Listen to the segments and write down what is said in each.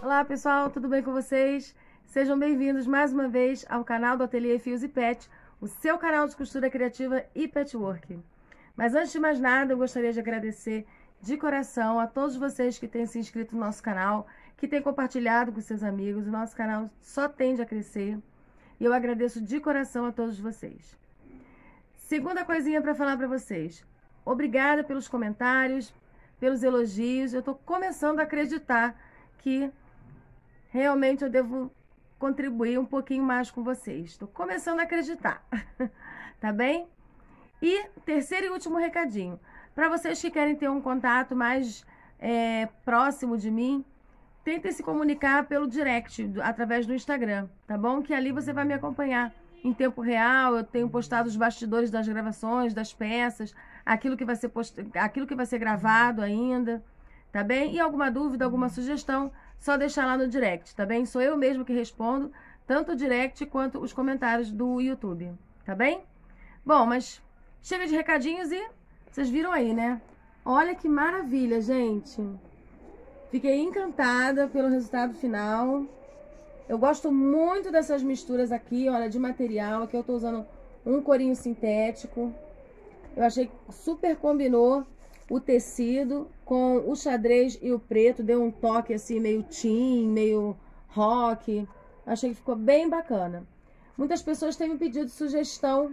Olá pessoal, tudo bem com vocês? Sejam bem-vindos mais uma vez ao canal do Ateliê Fios e Pet, o seu canal de costura criativa e patchwork. Mas antes de mais nada, eu gostaria de agradecer de coração a todos vocês que têm se inscrito no nosso canal, que têm compartilhado com seus amigos. O nosso canal só tende a crescer e eu agradeço de coração a todos vocês. Segunda coisinha para falar para vocês. Obrigada pelos comentários, pelos elogios. Eu estou começando a acreditar que realmente eu devo contribuir um pouquinho mais com vocês. Estou começando a acreditar, tá bem? E terceiro e último recadinho. Para vocês que querem ter um contato mais próximo de mim, tentem se comunicar pelo direct, através do Instagram, tá bom? Que ali você vai me acompanhar em tempo real. Eu tenho postado os bastidores das gravações, das peças, aquilo que vai ser gravado ainda, tá bem? E alguma dúvida, alguma sugestão, só deixar lá no direct, tá bem? Sou eu mesmo que respondo, tanto o direct quanto os comentários do YouTube, tá bem? Bom, mas chega de recadinhos e vocês viram aí, né? Olha que maravilha, gente! Fiquei encantada pelo resultado final. Eu gosto muito dessas misturas aqui, olha, de material. Aqui eu tô usando um corinho sintético. Eu achei que super combinou o tecido com o xadrez e o preto. Deu um toque assim, meio teen, meio rock. Achei que ficou bem bacana. Muitas pessoas têm me pedido sugestão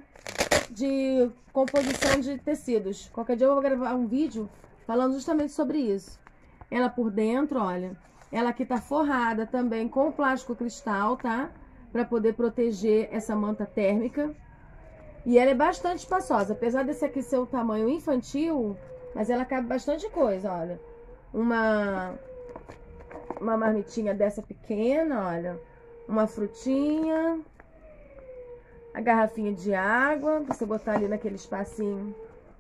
de composição de tecidos. Qualquer dia eu vou gravar um vídeo falando justamente sobre isso. Ela por dentro, olha, ela aqui tá forrada também com plástico cristal, tá? Pra poder proteger essa manta térmica. E ela é bastante espaçosa, apesar desse aqui ser o tamanho infantil, mas ela cabe bastante coisa, olha. Uma marmitinha dessa pequena, olha. Uma frutinha. A garrafinha de água, pra você botar ali naquele espacinho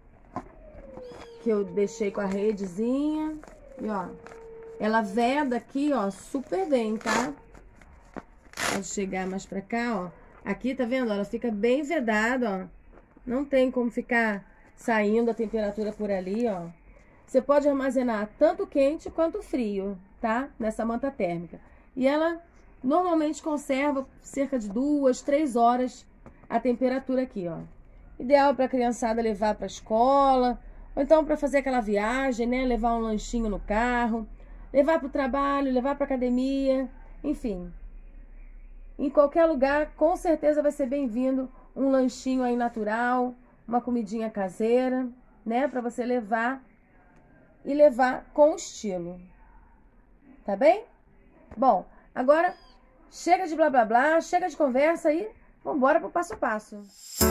que eu deixei com a redezinha. E ó, ela veda aqui, ó, super bem, tá? Pode chegar mais pra cá, ó. Aqui, tá vendo? Ela fica bem vedada, ó. Não tem como ficar saindo a temperatura por ali, ó. Você pode armazenar tanto quente quanto frio, tá? Nessa manta térmica. E ela normalmente conserva cerca de 2, 3 horas a temperatura aqui, ó. Ideal pra criançada levar pra escola, ou então para fazer aquela viagem, né? Levar um lanchinho no carro, levar para o trabalho, levar para academia, enfim. Em qualquer lugar, com certeza vai ser bem-vindo um lanchinho aí natural, uma comidinha caseira, né? Para você levar e levar com estilo. Tá bem? Bom, agora chega de blá blá blá, chega de conversa e vamos embora pro passo a passo.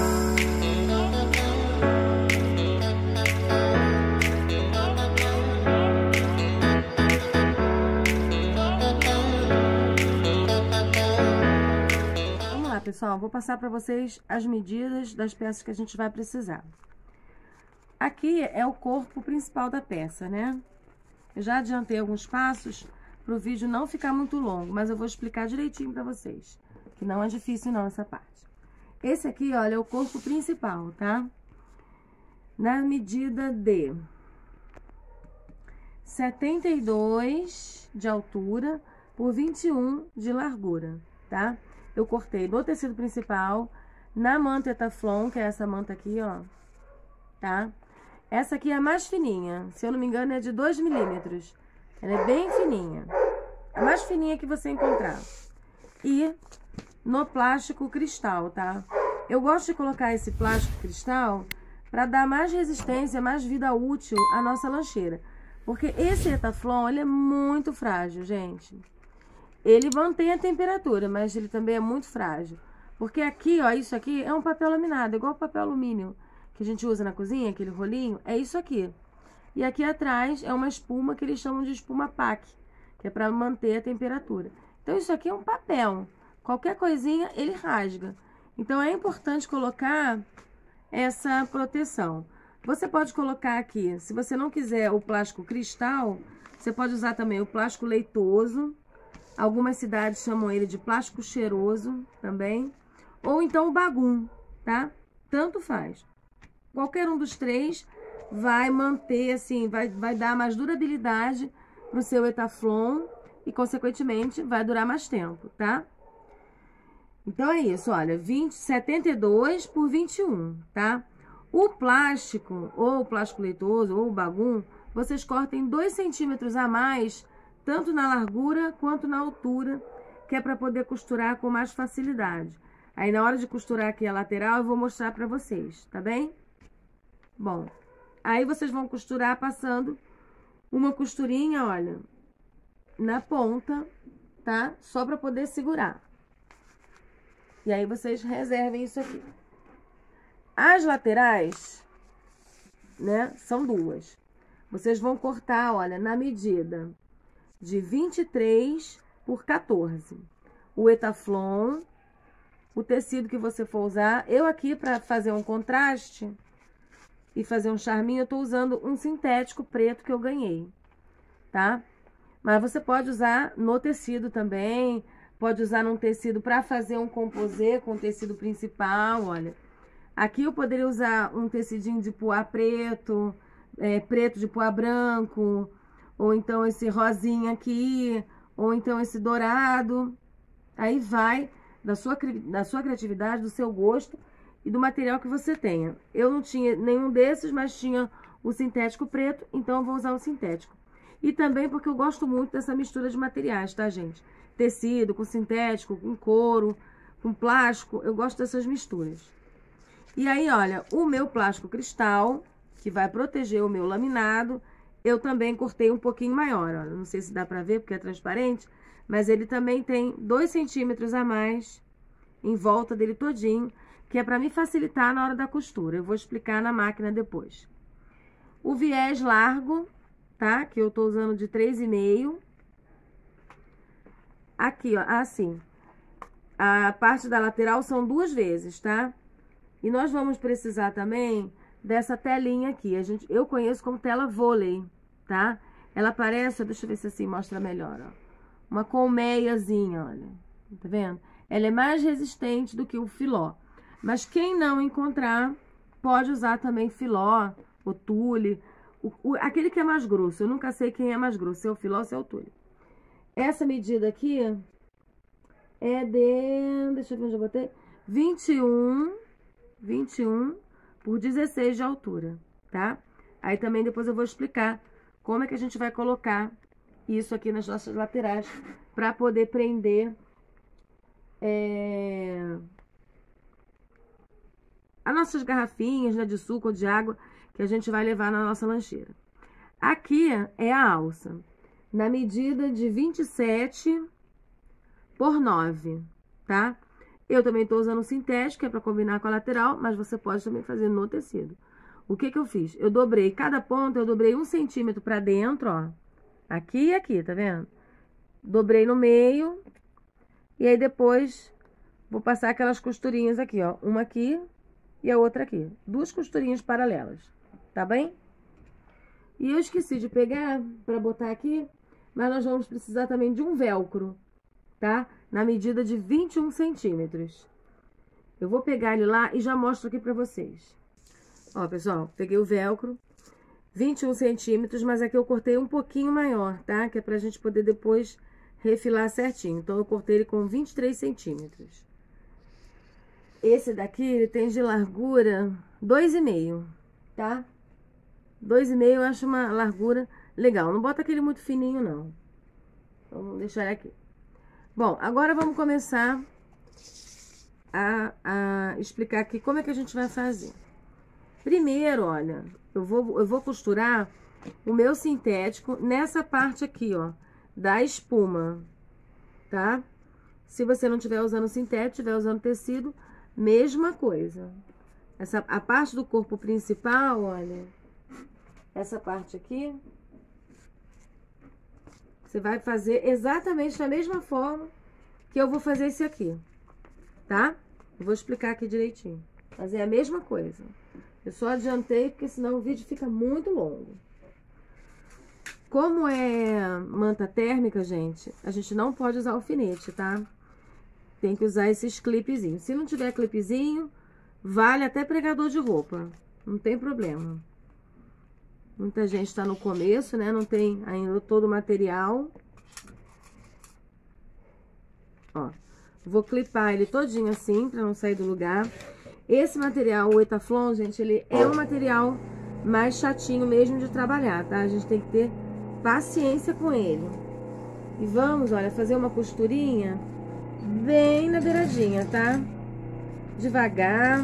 Pessoal, vou passar para vocês as medidas das peças que a gente vai precisar. Aqui é o corpo principal da peça, né? Eu já adiantei alguns passos para o vídeo não ficar muito longo, mas eu vou explicar direitinho para vocês, que não é difícil não essa parte. Esse aqui, olha, é o corpo principal, tá? Na medida de 72 de altura por 21 de largura, tá? Eu cortei do tecido principal na manta Etaflon, que é essa manta aqui, ó, tá? Essa aqui é a mais fininha, se eu não me engano é de 2 milímetros. Ela é bem fininha, a mais fininha que você encontrar. E no plástico cristal, tá? Eu gosto de colocar esse plástico cristal para dar mais resistência, mais vida útil à nossa lancheira. Porque esse Etaflon, ele é muito frágil, gente. Ele mantém a temperatura, mas ele também é muito frágil. Porque aqui, ó, isso aqui é um papel laminado, igual o papel alumínio que a gente usa na cozinha, aquele rolinho, é isso aqui. E aqui atrás é uma espuma que eles chamam de espuma PAC, que é para manter a temperatura. Então isso aqui é um papel. Qualquer coisinha ele rasga. Então é importante colocar essa proteção. Você pode colocar aqui, se você não quiser o plástico cristal, você pode usar também o plástico leitoso. Algumas cidades chamam ele de plástico cheiroso também. Ou então o bagum, tá? Tanto faz. Qualquer um dos três vai manter, assim, vai dar mais durabilidade pro seu Etaflon e, consequentemente, vai durar mais tempo, tá? Então, é isso, olha, 72 por 21, tá? O plástico, ou o plástico leitoso, ou o bagum, vocês cortem 2 centímetros a mais, tanto na largura quanto na altura, que é para poder costurar com mais facilidade. Aí, na hora de costurar aqui a lateral, eu vou mostrar para vocês, tá bem? Bom, aí vocês vão costurar passando uma costurinha, olha, na ponta, tá? Só para poder segurar. E aí, vocês reservem isso aqui. As laterais, né, são 2. Vocês vão cortar, olha, na medida de 23 por 14. O etaflon, o tecido que você for usar. Eu aqui, para fazer um contraste e fazer um charminho, eu tô usando um sintético preto que eu ganhei, tá? Mas você pode usar no tecido também, pode usar num tecido para fazer um composê com o tecido principal, olha. Aqui eu poderia usar um tecidinho de poá preto, preto de poá branco, ou então esse rosinha aqui, ou então esse dourado. Aí vai da sua criatividade, do seu gosto e do material que você tenha. Eu não tinha nenhum desses, mas tinha o sintético preto, então eu vou usar o sintético. E também porque eu gosto muito dessa mistura de materiais, tá, gente? Tecido com sintético, com couro, com plástico, eu gosto dessas misturas. E aí, olha, o meu plástico cristal, que vai proteger o meu laminado, eu também cortei um pouquinho maior, ó. Não sei se dá pra ver porque é transparente, mas ele também tem 2 centímetros a mais em volta dele todinho, que é pra me facilitar na hora da costura. Eu vou explicar na máquina depois. O viés largo, tá? Que eu tô usando de 3,5. Aqui, ó, assim. A parte da lateral são 2 vezes, tá? E nós vamos precisar também dessa telinha aqui. Eu conheço como tela vôlei, tá? Ela parece, deixa eu ver se assim mostra melhor, ó. Uma colmeiazinha, olha. Tá vendo? Ela é mais resistente do que o filó. Mas quem não encontrar, pode usar também filó, ou tule. Aquele que é mais grosso. Eu nunca sei quem é mais grosso, se é o filó ou se é o tule. Essa medida aqui é de... Deixa eu ver onde eu botei. 21 por 16 de altura, tá? Aí também depois eu vou explicar como é que a gente vai colocar isso aqui nas nossas laterais para poder prender as nossas garrafinhas, né, de suco ou de água que a gente vai levar na nossa lancheira. Aqui é a alça, na medida de 27 por 9, tá? Eu também tô usando sintético, que é para combinar com a lateral, mas você pode também fazer no tecido. O que que eu fiz? Eu dobrei cada ponta, eu dobrei 1 centímetro para dentro, ó. Aqui e aqui, tá vendo? Dobrei no meio. E aí depois vou passar aquelas costurinhas aqui, ó. Uma aqui e a outra aqui. 2 costurinhas paralelas, tá bem? E eu esqueci de pegar para botar aqui, mas nós vamos precisar também de um velcro, tá? Na medida de 21 centímetros. Eu vou pegar ele lá e já mostro aqui pra vocês. Ó, pessoal, peguei o velcro, 21 centímetros, mas aqui eu cortei um pouquinho maior, tá? Que é pra gente poder depois refilar certinho. Então, eu cortei ele com 23 centímetros. Esse daqui, ele tem de largura 2,5, tá? 2,5 eu acho uma largura legal. Não bota aquele muito fininho, não. Então, vamos deixar ele aqui. Bom, agora vamos começar a explicar aqui como é que a gente vai fazer. Primeiro, olha, eu vou costurar o meu sintético nessa parte aqui, ó, da espuma, tá? Se você não estiver usando sintético, estiver usando tecido, mesma coisa. A parte do corpo principal, olha, essa parte aqui, você vai fazer exatamente da mesma forma que eu vou fazer esse aqui, tá? Eu vou explicar aqui direitinho. Fazer a mesma coisa. Eu só adiantei porque senão o vídeo fica muito longo. Como é manta térmica, gente, a gente não pode usar alfinete, tá? Tem que usar esses clipezinhos. Se não tiver clipezinho, vale até pregador de roupa. Não tem problema. Muita gente tá no começo, né? Não tem ainda todo o material. Ó, vou clipar ele todinho assim, pra não sair do lugar. Esse material, o Etaflon, gente, ele é um material mais chatinho mesmo de trabalhar, tá? A gente tem que ter paciência com ele. E vamos, olha, fazer uma costurinha bem na beiradinha, tá? Devagar.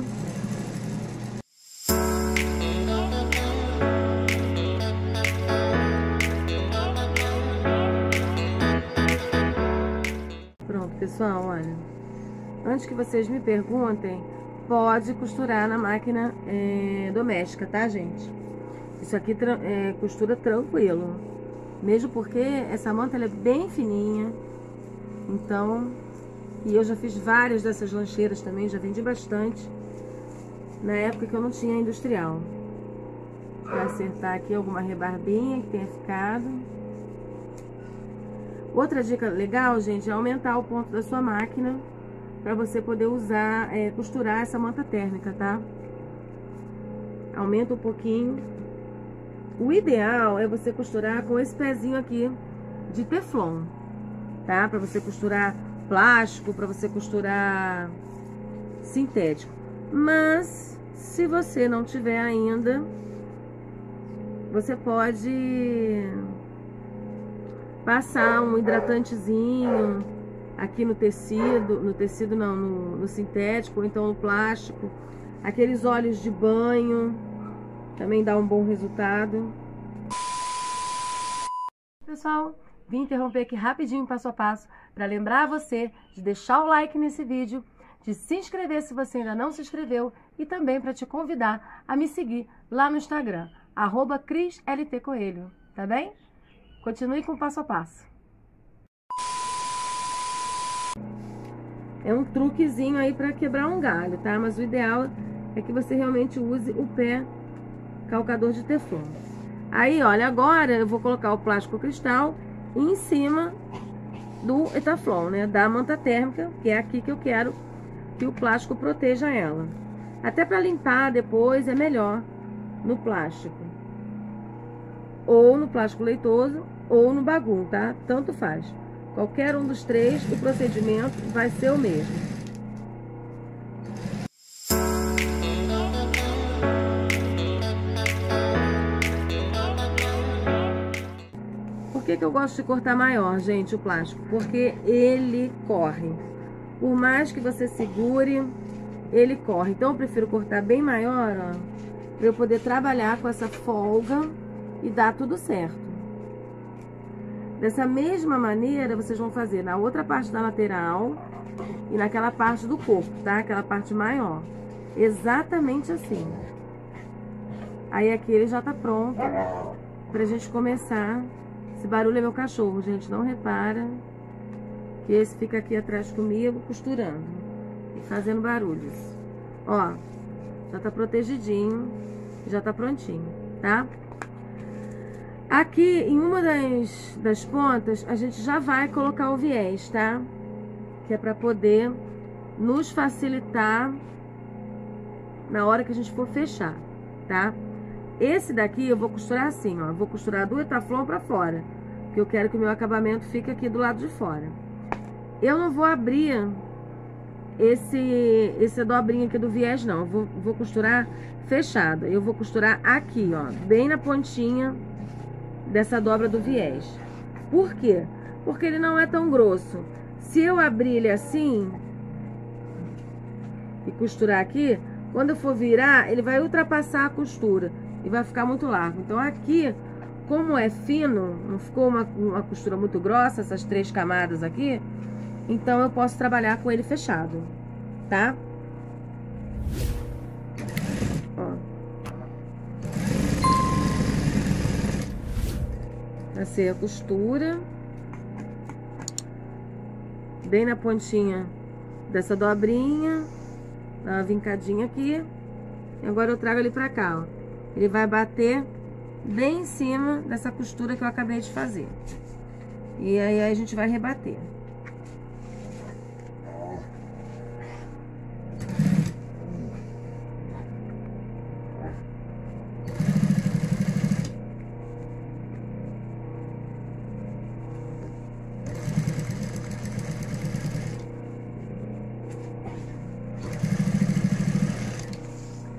Pronto, pessoal, olha. Antes que vocês me perguntem, pode costurar na máquina doméstica, tá, gente? Isso aqui costura tranquilo. Mesmo porque essa manta ela é bem fininha. Então, e eu já fiz várias dessas lancheiras também, já vendi bastante. Na época que eu não tinha industrial. Pra acertar aqui alguma rebarbinha que tenha ficado. Outra dica legal, gente, é aumentar o ponto da sua máquina para você poder usar, costurar essa manta térmica, tá? Aumenta um pouquinho. O ideal é você costurar com esse pezinho aqui de teflon, tá? Para você costurar plástico, para você costurar sintético. Mas, se você não tiver ainda, você pode passar um hidratantezinho aqui no tecido não, no sintético, ou então no plástico. Aqueles óleos de banho também dá um bom resultado. Pessoal, vim interromper aqui rapidinho, passo a passo, para lembrar você de deixar o like nesse vídeo, de se inscrever se você ainda não se inscreveu e também para te convidar a me seguir lá no Instagram, @CrisLTCoelho, tá bem? Continue com o passo a passo. É um truquezinho aí para quebrar um galho, tá? Mas o ideal é que você realmente use o pé calcador de teflon. Aí, olha, agora eu vou colocar o plástico cristal em cima do Etaflon, né? Da manta térmica, que é aqui que eu quero que o plástico proteja ela. Até para limpar depois é melhor no plástico. Ou no plástico leitoso, ou no bagum, tá? Tanto faz. Qualquer um dos três, o procedimento vai ser o mesmo. Por que eu gosto de cortar maior, gente, o plástico? Porque ele corre. Por mais que você segure, ele corre. Então eu prefiro cortar bem maior, ó, para eu poder trabalhar com essa folga e dar tudo certo. Dessa mesma maneira, vocês vão fazer na outra parte da lateral e naquela parte do corpo, tá? Aquela parte maior. Exatamente assim. Aí aqui ele já tá pronto pra gente começar. Esse barulho é meu cachorro, gente. Não repara que esse fica aqui atrás comigo, costurando e fazendo barulhos. Ó, já tá protegidinho, já tá prontinho, tá? Aqui, em uma das pontas, a gente já vai colocar o viés, tá? Que é pra poder nos facilitar na hora que a gente for fechar, tá? Esse daqui eu vou costurar assim, ó. Vou costurar do Etaflon pra fora, porque eu quero que o meu acabamento fique aqui do lado de fora. Eu não vou abrir esse dobrinho aqui do viés, não. Eu vou costurar fechado. Eu vou costurar aqui, ó, bem na pontinha dessa dobra do viés. Por quê? Porque ele não é tão grosso. Se eu abrir ele assim e costurar aqui, quando eu for virar, ele vai ultrapassar a costura e vai ficar muito largo. Então aqui, como é fino, não ficou uma costura muito grossa, essas 3 camadas aqui, então eu posso trabalhar com ele fechado, tá? Passei a costura bem na pontinha dessa dobrinha, dá uma vincadinha aqui, e agora eu trago ele pra cá, ó. Ele vai bater bem em cima dessa costura que eu acabei de fazer, e aí a gente vai rebater.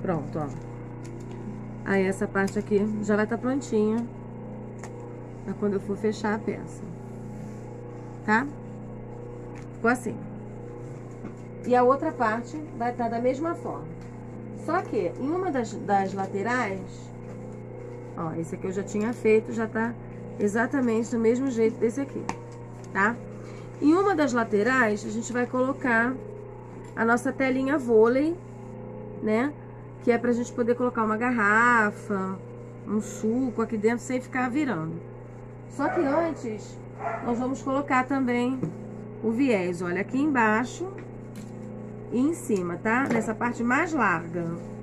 Pronto, ó. Aí essa parte aqui já vai estar prontinha pra quando eu for fechar a peça, tá? Ficou assim. E a outra parte vai estar da mesma forma. Só que em uma das laterais, ó, esse aqui eu já tinha feito, já tá exatamente do mesmo jeito desse aqui, tá? Em uma das laterais, a gente vai colocar a nossa telinha vôlei, né? Que é pra gente poder colocar uma garrafa, um suco aqui dentro sem ficar virando. Só que antes, nós vamos colocar também o viés, olha, aqui embaixo e em cima, tá? Nessa parte mais larga.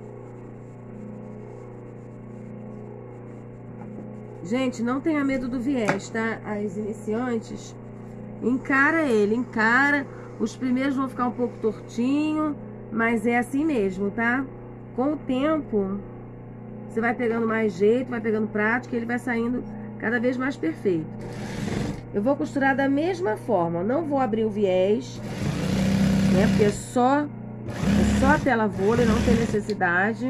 Gente, não tenha medo do viés, tá? As iniciantes, encara ele, encara. Os primeiros vão ficar um pouco tortinho, mas é assim mesmo, tá? Com o tempo, você vai pegando mais jeito, vai pegando prática, ele vai saindo cada vez mais perfeito. Eu vou costurar da mesma forma, não vou abrir o viés, né? Porque é só a tela vôlei, não tem necessidade.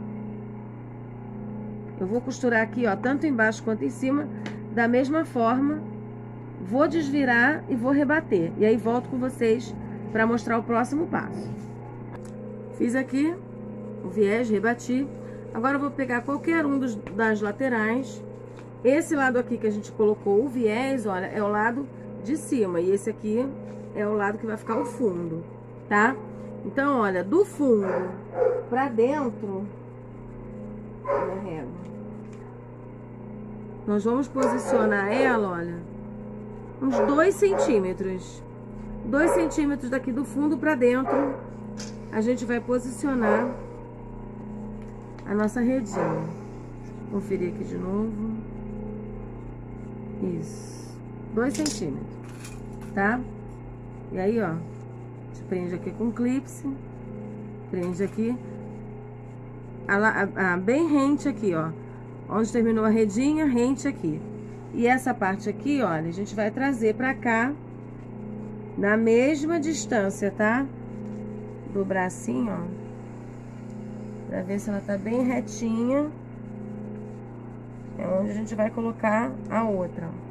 Eu vou costurar aqui, ó, tanto embaixo quanto em cima, da mesma forma. Vou desvirar e vou rebater. E aí volto com vocês para mostrar o próximo passo. Fiz aqui o viés, rebati. Agora eu vou pegar qualquer um das laterais. Esse lado aqui que a gente colocou o viés, olha, é o lado de cima. E esse aqui é o lado que vai ficar o fundo, tá? Então, olha, do fundo pra dentro, nós vamos posicionar ela, olha, uns 2 centímetros. 2 centímetros daqui do fundo pra dentro, a gente vai posicionar a nossa redinha. Conferir aqui de novo. Isso. 2 centímetros, tá? E aí, ó, você prende aqui com clipe, prende aqui, bem rente aqui, ó. Onde terminou a redinha, rente aqui. E essa parte aqui, olha, a gente vai trazer pra cá, na mesma distância, tá? Do bracinho, ó. Pra ver se ela tá bem retinha. É onde a gente vai colocar a outra, ó.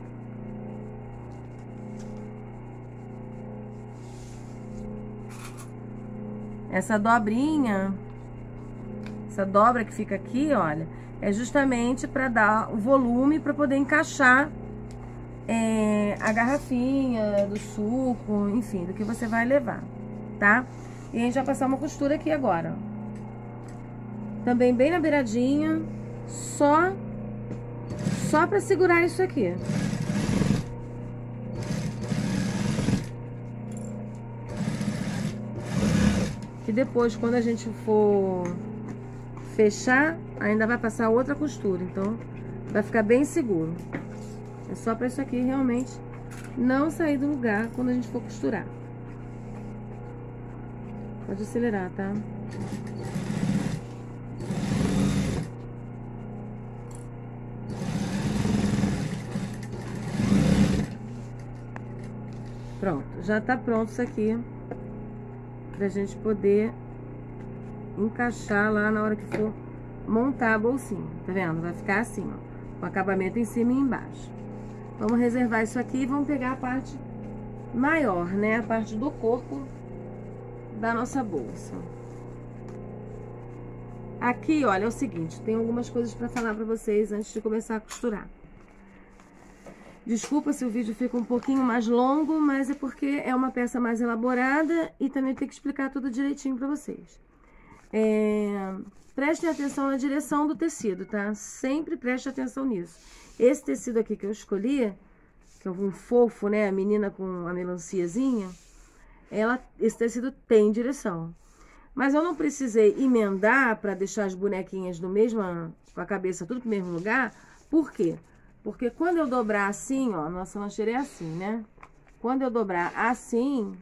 Essa dobrinha, essa dobra que fica aqui, olha, é justamente para dar o volume para poder encaixar a garrafinha do suco, enfim, do que você vai levar, tá? E a gente vai passar uma costura aqui agora, ó. Também bem na beiradinha, só para segurar isso aqui. Que depois, quando a gente for fechar, ainda vai passar outra costura, então vai ficar bem seguro. É só para isso aqui realmente não sair do lugar quando a gente for costurar. Pode acelerar, tá? Pronto, já tá pronto isso aqui pra gente poder encaixar lá na hora que for montar a bolsinha, tá vendo? Vai ficar assim, ó, com acabamento em cima e embaixo. Vamos reservar isso aqui e vamos pegar a parte maior, né? A parte do corpo da nossa bolsa. Aqui, olha, é o seguinte, tem algumas coisas pra falar pra vocês antes de começar a costurar. Desculpa se o vídeo fica um pouquinho mais longo, mas é porque é uma peça mais elaborada e também tem que explicar tudo direitinho pra vocês. Prestem atenção na direção do tecido, tá? Sempre preste atenção nisso. Esse tecido aqui que eu escolhi, que é um fofo, né? A menina com a melanciazinha, esse tecido tem direção. Mas eu não precisei emendar pra deixar as bonequinhas com a cabeça tudo pro mesmo lugar. Por quê? Porque quando eu dobrar assim, ó, nossa lancheira é assim, né? Quando eu dobrar assim,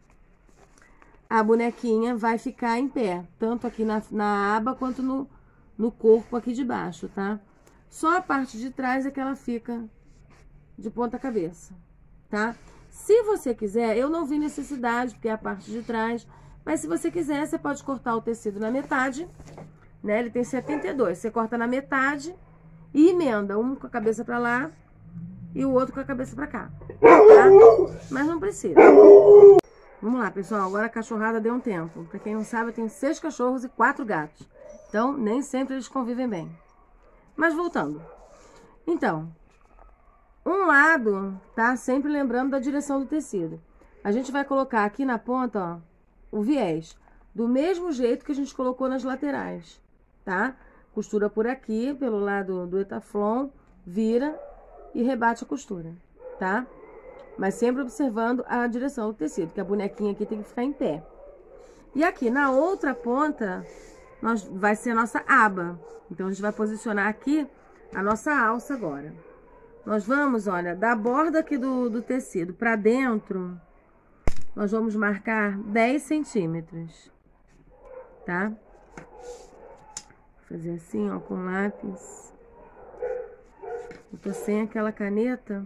a bonequinha vai ficar em pé, tanto aqui na aba quanto no corpo aqui de baixo, tá? Só a parte de trás é que ela fica de ponta cabeça, tá? Se você quiser, eu não vi necessidade, porque é a parte de trás, mas se você quiser, você pode cortar o tecido na metade, né? Ele tem 72. Você corta na metade e emenda um com a cabeça pra lá e o outro com a cabeça pra cá, tá? Mas não precisa. Vamos lá, pessoal. Agora a cachorrada deu um tempo. Pra quem não sabe, eu tenho 6 cachorros e 4 gatos. Então, nem sempre eles convivem bem. Mas voltando. Então, um lado, tá? Sempre lembrando da direção do tecido. A gente vai colocar aqui na ponta, ó, o viés. Do mesmo jeito que a gente colocou nas laterais, tá? Costura por aqui, pelo lado do Etaflon, vira e rebate a costura, tá? Mas sempre observando a direção do tecido, que a bonequinha aqui tem que ficar em pé. E aqui na outra ponta, vai ser a nossa aba. Então, a gente vai posicionar aqui a nossa alça agora. Nós vamos, olha, da borda aqui do tecido pra dentro, nós vamos marcar 10 centímetros, tá? Vou fazer assim, ó, com lápis. Eu tô sem aquela caneta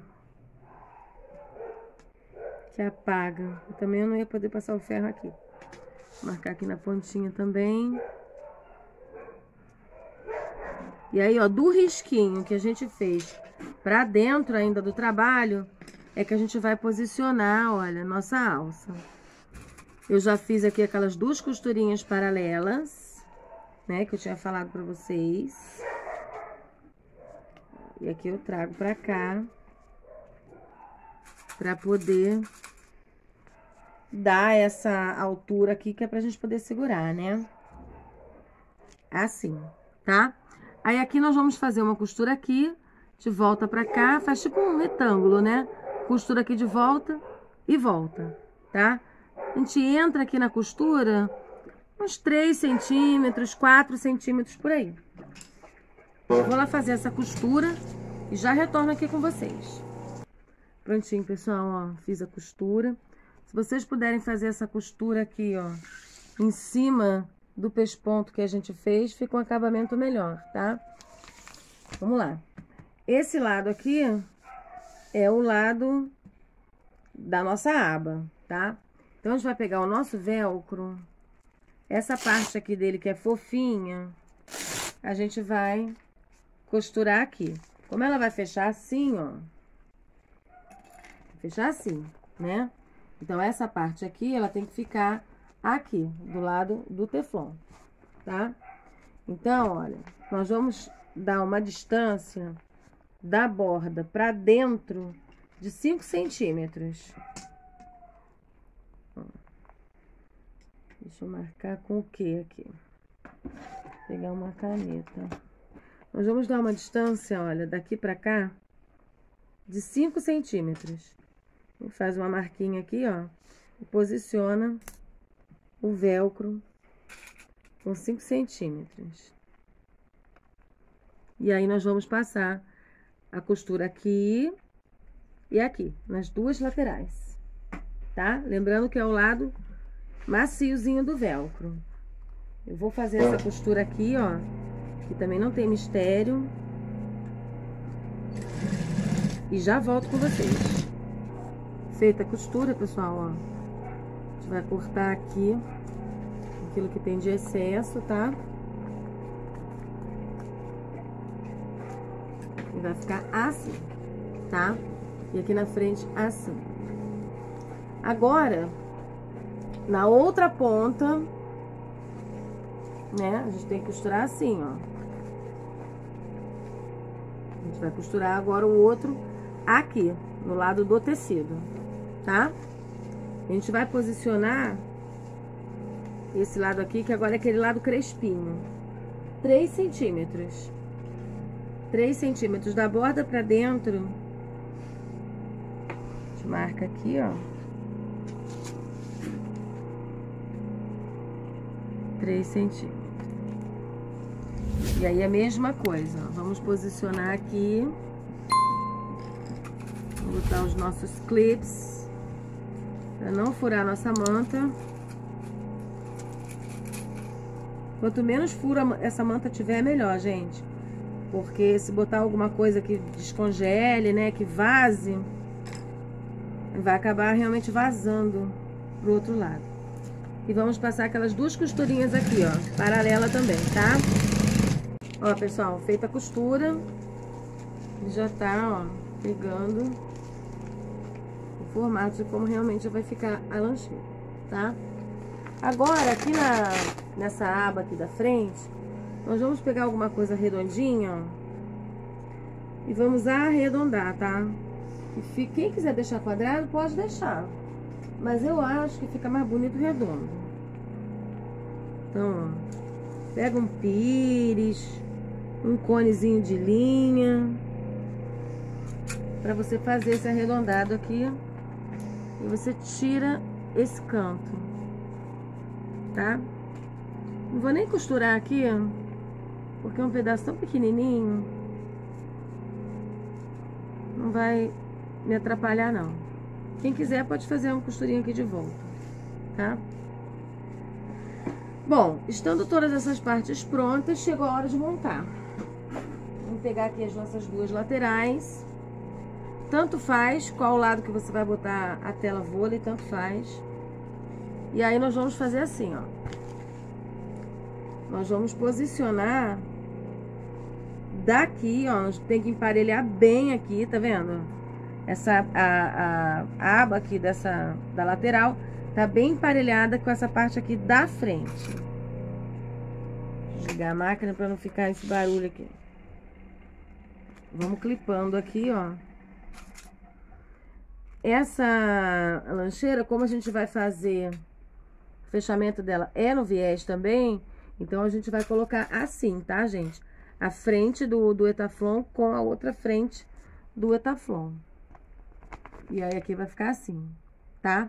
que apaga. Eu também não ia poder passar o ferro aqui. Vou marcar aqui na pontinha também. E aí, ó, do risquinho que a gente fez pra dentro ainda do trabalho, é que a gente vai posicionar, olha, nossa alça. Eu já fiz aqui aquelas 2 costurinhas paralelas, né, que eu tinha falado pra vocês. E aqui eu trago pra cá, pra poder dar essa altura aqui, que é pra gente poder segurar, né? Assim, tá? Aí, aqui nós vamos fazer uma costura aqui, de volta pra cá, faz tipo um retângulo, né? Costura aqui de volta e volta, tá? A gente entra aqui na costura uns 3 centímetros, 4 centímetros por aí. Eu vou lá fazer essa costura e já retorno aqui com vocês. Prontinho, pessoal, ó, fiz a costura. Se vocês puderem fazer essa costura aqui, ó, em cima do pesponto que a gente fez, fica um acabamento melhor, tá? Vamos lá. Esse lado aqui é o lado da nossa aba, tá? Então, a gente vai pegar o nosso velcro, essa parte aqui dele que é fofinha, a gente vai costurar aqui. Como ela vai fechar assim, ó, fechar assim, né? Então, essa parte aqui, ela tem que ficar aqui, do lado do teflon, tá? Então, olha, nós vamos dar uma distância da borda pra dentro de 5 centímetros. Deixa eu marcar com o que aqui? Vou pegar uma caneta. Nós vamos dar uma distância, olha, daqui pra cá, de 5 centímetros. Faz uma marquinha aqui, ó, e posiciona o velcro com 5 centímetros. E aí, nós vamos passar a costura aqui e aqui, nas 2 laterais, tá? Lembrando que é o lado maciozinho do velcro. Eu vou fazer essa costura aqui, ó, que também não tem mistério. E já volto com vocês. Feita a costura, pessoal, ó, a gente vai cortar aqui aquilo que tem de excesso, tá? E vai ficar assim, tá? E aqui na frente, assim. Agora, na outra ponta, né? A gente tem que costurar assim, ó. A gente vai costurar agora o outro aqui, no lado do tecido, tá? A gente vai posicionar esse lado aqui, que agora é aquele lado crespinho. 3 centímetros. 3 centímetros da borda pra dentro. A gente marca aqui, ó. 3 centímetros. E aí, a mesma coisa, ó. Vamos posicionar aqui. Vamos botar os nossos clips pra não furar a nossa manta. Quanto menos furo essa manta tiver, melhor, gente. Porque se botar alguma coisa que descongele, né, que vaze, vai acabar realmente vazando pro outro lado. E vamos passar aquelas 2 costurinhas aqui, ó, paralela também, tá? Ó, pessoal, feita a costura, já tá, ó, pegando o formato de como realmente vai ficar a lancheira, tá? Agora, aqui nessa aba aqui da frente, nós vamos pegar alguma coisa redondinha, ó, e vamos arredondar, tá? E quem quiser deixar quadrado, pode deixar. Mas eu acho que fica mais bonito redondo. Então, ó, pega um pires, um conezinho de linha, pra você fazer esse arredondado aqui. E você tira esse canto, tá? Não vou nem costurar aqui, porque é um pedaço tão pequenininho. Não vai me atrapalhar, não. Quem quiser pode fazer uma costurinha aqui de volta, tá? Bom, estando todas essas partes prontas, chegou a hora de montar. Vamos pegar aqui as nossas 2 laterais. Tanto faz qual lado que você vai botar a tela vôlei, tanto faz. E aí nós vamos fazer assim, ó. Nós vamos posicionar daqui, ó. Nós tem que emparelhar bem aqui, tá vendo? Essa a aba aqui da lateral tá bem emparelhada com essa parte aqui da frente. Desligar a máquina para não ficar esse barulho aqui. Vamos clipando aqui, ó. Essa lancheira, como a gente vai fazer o fechamento dela é no viés também, então a gente vai colocar assim, tá, gente? A frente do Etaflon com a outra frente do Etaflon. E aí aqui vai ficar assim, tá?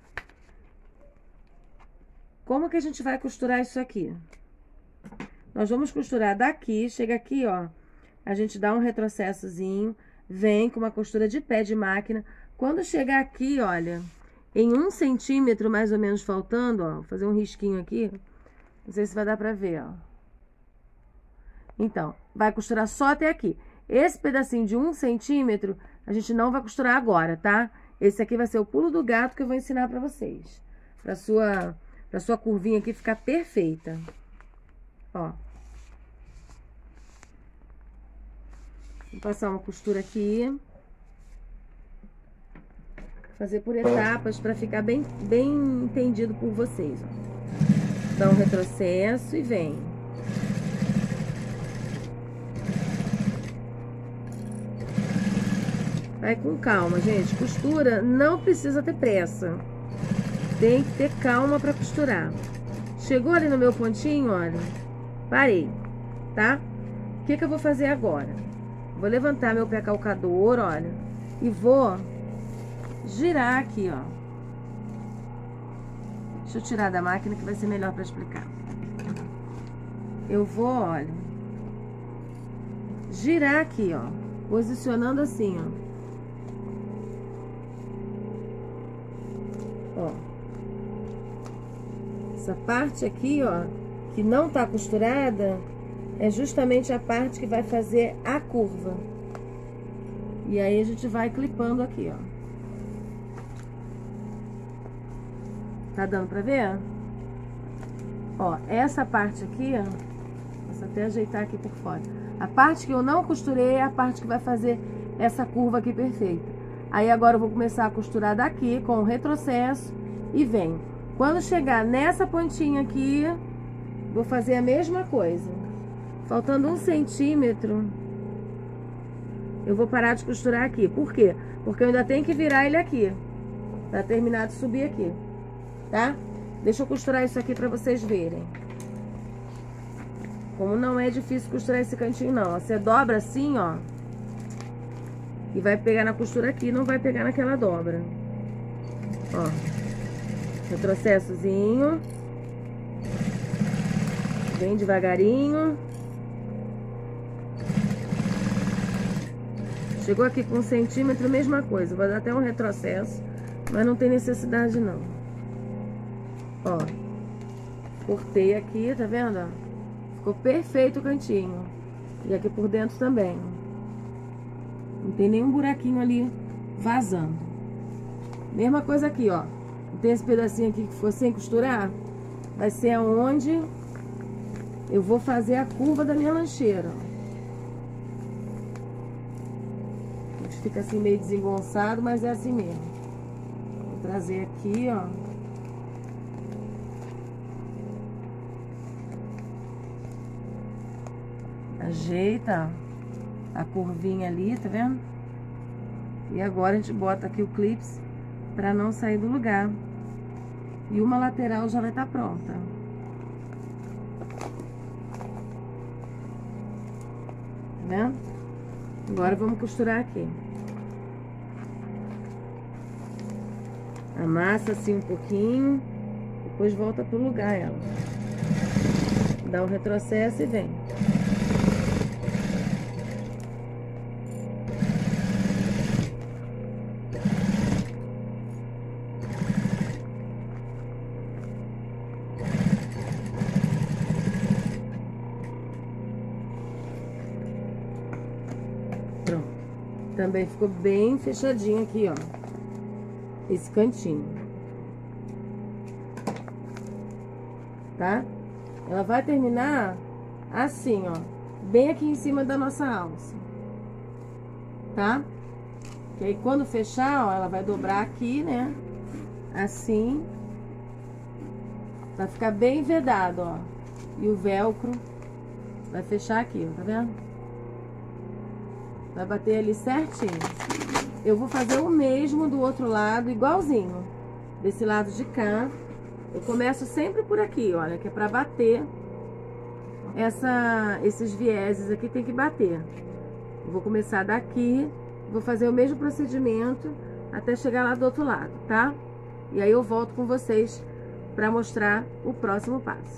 Como que a gente vai costurar isso aqui? Nós vamos costurar daqui, chega aqui, ó. A gente dá um retrocessozinho, vem com uma costura de pé de máquina. Quando chegar aqui, olha, em 1 centímetro mais ou menos faltando, ó, vou fazer um risquinho aqui. Não sei se vai dar pra ver, ó. Então, vai costurar só até aqui. Esse pedacinho de 1 centímetro, a gente não vai costurar agora, tá? Esse aqui vai ser o pulo do gato que eu vou ensinar pra vocês. Pra sua curvinha aqui ficar perfeita. Ó. Vou passar uma costura aqui. Fazer por etapas pra ficar bem entendido por vocês, ó. Dá um retrocesso e vem. Vai com calma, gente. Costura não precisa ter pressa. Tem que ter calma pra costurar. Chegou ali no meu pontinho, olha. Parei, tá? O que eu vou fazer agora? Vou levantar meu pé calcador, olha. E vou girar aqui, ó. Deixa eu tirar da máquina que vai ser melhor pra explicar. Eu vou, olha. Girar aqui, ó. Posicionando assim, ó. Ó, essa parte aqui, ó, que não tá costurada, é justamente a parte que vai fazer a curva. E aí a gente vai clipando aqui, ó. Tá dando pra ver? Ó, essa parte aqui, ó, posso até ajeitar aqui por fora. A parte que eu não costurei é a parte que vai fazer essa curva aqui perfeita. Aí agora eu vou começar a costurar daqui com o retrocesso e vem. Quando chegar nessa pontinha aqui, vou fazer a mesma coisa. Faltando 1 centímetro, eu vou parar de costurar aqui. Por quê? Porque eu ainda tenho que virar ele aqui, pra terminar de subir aqui, tá? Deixa eu costurar isso aqui pra vocês verem. Como não é difícil costurar esse cantinho, não. Você dobra assim, ó. E vai pegar na costura aqui, não vai pegar naquela dobra. Ó. Retrocessozinho. Bem devagarinho. Chegou aqui com 1 centímetro, mesma coisa. Vou dar até um retrocesso, mas não tem necessidade, não. Ó. Cortei aqui, tá vendo? Ó? Ficou perfeito o cantinho. E aqui por dentro também. Não tem nenhum buraquinho ali vazando. Mesma coisa aqui, ó. tem esse pedacinho aqui que for sem costurar, vai ser aonde eu vou fazer a curva da minha lancheira. A gente fica assim meio desengonçado, mas é assim mesmo. Vou trazer aqui, ó. Ajeita a curvinha ali, tá vendo? E agora a gente bota aqui o clips pra não sair do lugar. E uma lateral já vai estar pronta. Tá vendo? Agora vamos costurar aqui. Amassa assim um pouquinho, depois volta pro lugar ela. Dá um retrocesso e vem. Pronto. Também ficou bem fechadinho aqui, ó. Esse cantinho. Tá? Ela vai terminar assim, ó. Bem aqui em cima da nossa alça. Tá? Que aí quando fechar, ó, ela vai dobrar aqui, né? Assim. Vai ficar bem vedado, ó. E o velcro vai fechar aqui, ó, tá vendo? Vai bater ali certinho. Eu vou fazer o mesmo do outro lado, igualzinho. Desse lado de cá. Eu começo sempre por aqui, olha, que é pra bater. Esses vieses aqui tem que bater. Eu vou começar daqui, vou fazer o mesmo procedimento até chegar lá do outro lado, tá? E aí eu volto com vocês pra mostrar o próximo passo.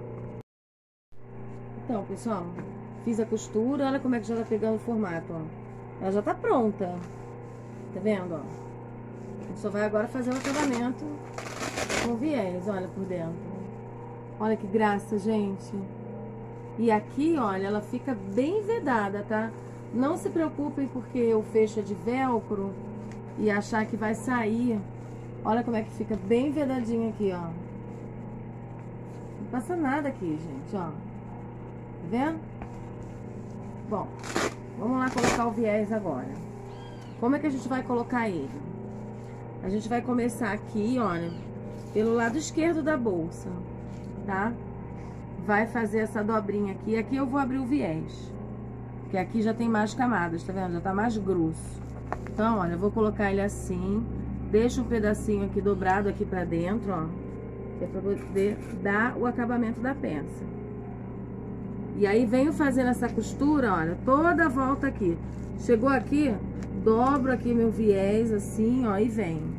Então, pessoal, fiz a costura, olha como é que já tá pegando o formato, ó. Ela já tá pronta. Tá vendo, ó? A gente só vai agora fazer o acabamento com viés, olha, por dentro. Olha que graça, gente. E aqui, olha, ela fica bem vedada, tá? Não se preocupem porque o fecho é de velcro e achar que vai sair. Olha como é que fica bem vedadinho aqui, ó. Não passa nada aqui, gente, ó. Tá vendo? Bom, vamos lá colocar o viés agora. Como é que a gente vai colocar ele? A gente vai começar aqui, olha, pelo lado esquerdo da bolsa, tá? Vai fazer essa dobrinha aqui. Aqui eu vou abrir o viés, porque aqui já tem mais camadas, tá vendo? Já tá mais grosso. Então, olha, eu vou colocar ele assim. Deixa um pedacinho aqui dobrado aqui pra dentro, ó. Que é pra poder dar o acabamento da peça. E aí venho fazendo essa costura, olha, toda a volta aqui. Chegou aqui, dobro aqui meu viés assim, ó, e venho.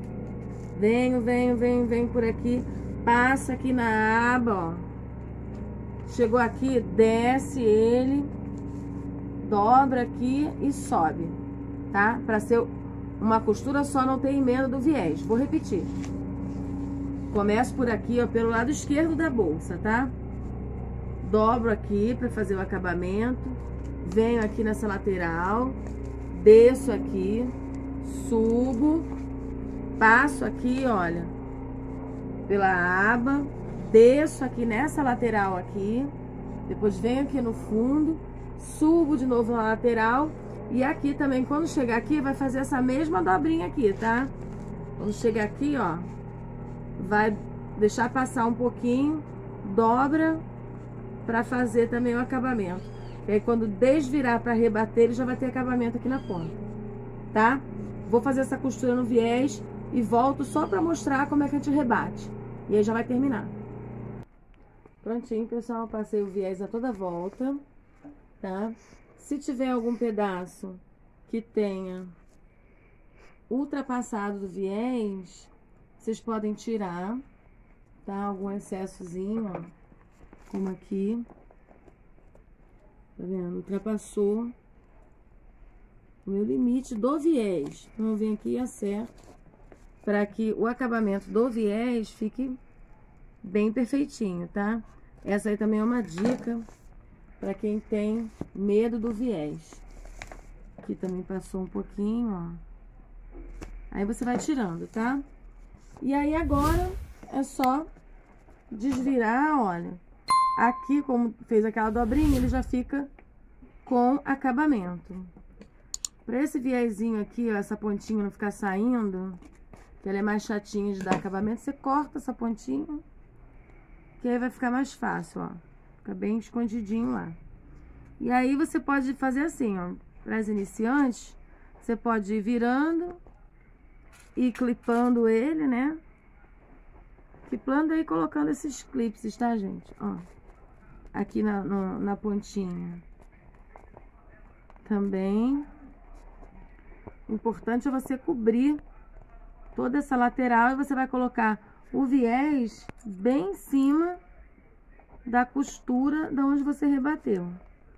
Venho por aqui, passa aqui na aba, ó. Chegou aqui, desce ele, dobra aqui e sobe, tá? Pra ser uma costura só, não tem emenda do viés. Vou repetir. Começo por aqui, ó, pelo lado esquerdo da bolsa, tá? Dobro aqui pra fazer o acabamento. Venho aqui nessa lateral, desço aqui, subo, passo aqui, olha, pela aba, desço aqui nessa lateral aqui, depois venho aqui no fundo, subo de novo na lateral e aqui também, quando chegar aqui, vai fazer essa mesma dobrinha aqui, tá? Quando chegar aqui, ó, vai deixar passar um pouquinho, dobra pra fazer também o acabamento. E aí, quando desvirar pra rebater, ele já vai ter acabamento aqui na ponta, tá? Vou fazer essa costura no viés e volto só pra mostrar como é que a gente rebate. E aí já vai terminar. Prontinho, pessoal. Passei o viés a toda volta, tá? Se tiver algum pedaço que tenha ultrapassado do viés, vocês podem tirar, tá? Algum excessozinho, ó. Como aqui. Tá vendo? Ultrapassou o meu limite do viés. Então, eu venho aqui e acerto para que o acabamento do viés fique bem perfeitinho, tá? Essa aí também é uma dica para quem tem medo do viés. Aqui também passou um pouquinho, ó. Aí você vai tirando, tá? E aí agora é só desvirar, olha. Aqui, como fez aquela dobrinha, ele já fica com acabamento. Pra esse viezinho aqui, ó, essa pontinha não ficar saindo, que ela é mais chatinha de dar acabamento, você corta essa pontinha, que aí vai ficar mais fácil, ó. Fica bem escondidinho lá. E aí você pode fazer assim, ó. Para as iniciantes, você pode ir virando e clipando ele, né? Clipando e colocando esses clipes, tá, gente? Ó. Aqui na pontinha. Também. O importante é você cobrir toda essa lateral e você vai colocar o viés bem em cima da costura da onde você rebateu.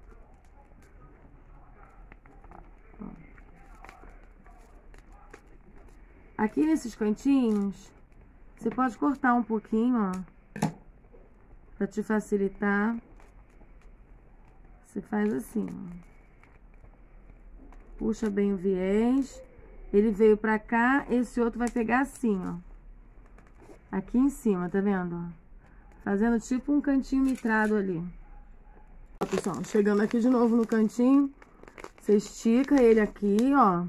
Aqui nesses cantinhos, você pode cortar um pouquinho, ó, pra te facilitar. Você faz assim, ó. Puxa bem o viés. Ele veio pra cá, esse outro vai pegar assim, ó. Aqui em cima, tá vendo? Ó? Fazendo tipo um cantinho mitrado ali. Ó, pessoal, chegando aqui de novo no cantinho, você estica ele aqui, ó.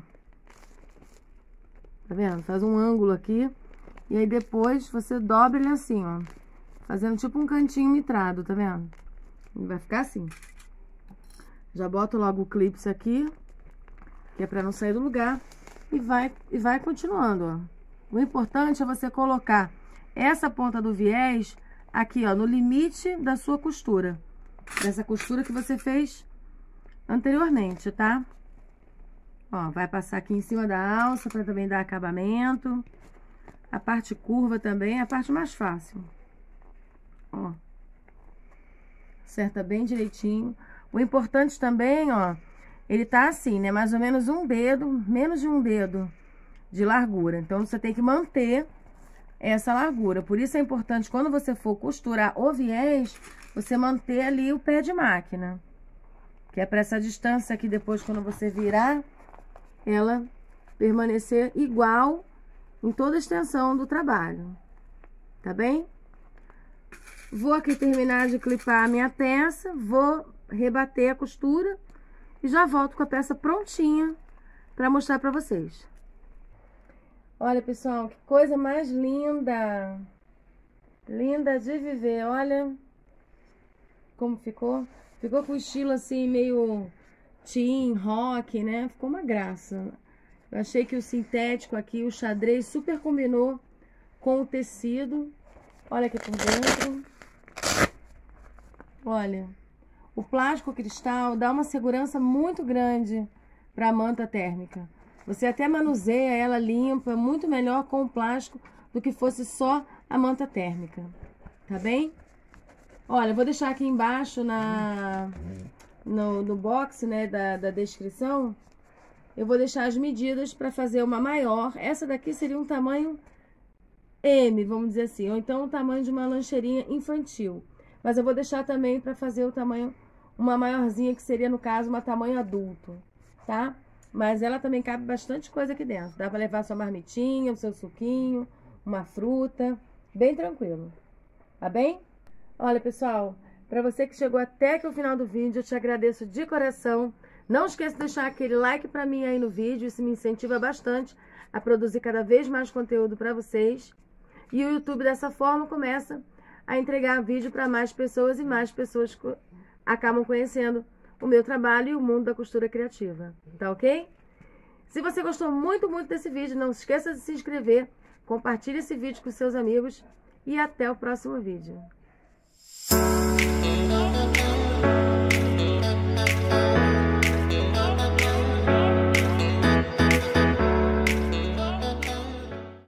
Tá vendo? Faz um ângulo aqui. E aí depois você dobra ele assim, ó. Fazendo tipo um cantinho mitrado, tá vendo? Ele vai ficar assim. Já boto logo o clips aqui, que é pra não sair do lugar. E vai continuando, ó. O importante é você colocar essa ponta do viés aqui, ó, no limite da sua costura. Dessa costura que você fez anteriormente, tá? Ó, vai passar aqui em cima da alça pra também dar acabamento. A parte curva também é a parte mais fácil. Ó. Acerta bem direitinho. O importante também, ó, ele tá assim, né? Mais ou menos um dedo, menos de um dedo de largura. Então, você tem que manter essa largura. Por isso é importante, quando você for costurar o viés, você manter ali o pé de máquina. Que é para essa distância aqui, depois, quando você virar, ela permanecer igual em toda a extensão do trabalho. Tá bem? Vou aqui terminar de clipar a minha peça, vou rebater a costura e já volto com a peça prontinha para mostrar para vocês. Olha, pessoal, que coisa mais linda! Linda de viver, olha como ficou. Ficou com estilo assim, meio teen, rock, né? Ficou uma graça. Eu achei que o sintético aqui, o xadrez, super combinou com o tecido. Olha aqui por dentro. Olha, o plástico cristal dá uma segurança muito grande para a manta térmica. Você até manuseia ela limpa, muito melhor com o plástico do que fosse só a manta térmica. Tá bem? Olha, eu vou deixar aqui embaixo no box, né, da descrição. Eu vou deixar as medidas para fazer uma maior. Essa daqui seria um tamanho M, vamos dizer assim. Ou então o tamanho de uma lancheirinha infantil. Mas eu vou deixar também para fazer o tamanho, uma maiorzinha, que seria, no caso, uma tamanho adulto, tá? Mas ela também cabe bastante coisa aqui dentro. Dá para levar sua marmitinha, o seu suquinho, uma fruta. Bem tranquilo. Tá bem? Olha, pessoal, para você que chegou até aqui o final do vídeo, eu te agradeço de coração. Não esqueça de deixar aquele like para mim aí no vídeo. Isso me incentiva bastante a produzir cada vez mais conteúdo para vocês. E o YouTube, dessa forma, começa a entregar vídeo para mais pessoas e mais pessoas acabam conhecendo o meu trabalho e o mundo da costura criativa. Tá ok? Se você gostou muito desse vídeo, não se esqueça de se inscrever, compartilhe esse vídeo com seus amigos e até o próximo vídeo.